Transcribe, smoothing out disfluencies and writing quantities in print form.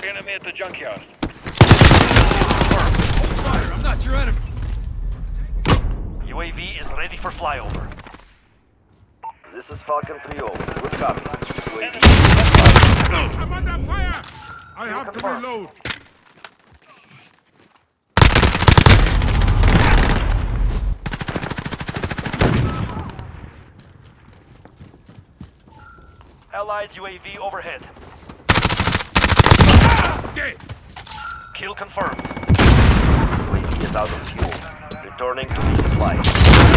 enemy at the junkyard. Hold fire, I'm not your enemy. UAV is ready for flyover. This is Falcon 3-0. Good copy. Enemy. I'm under fire! I have to reload. Allied UAV overhead. Dead! Kill confirmed. UAV is out of fuel. Returning to resupply.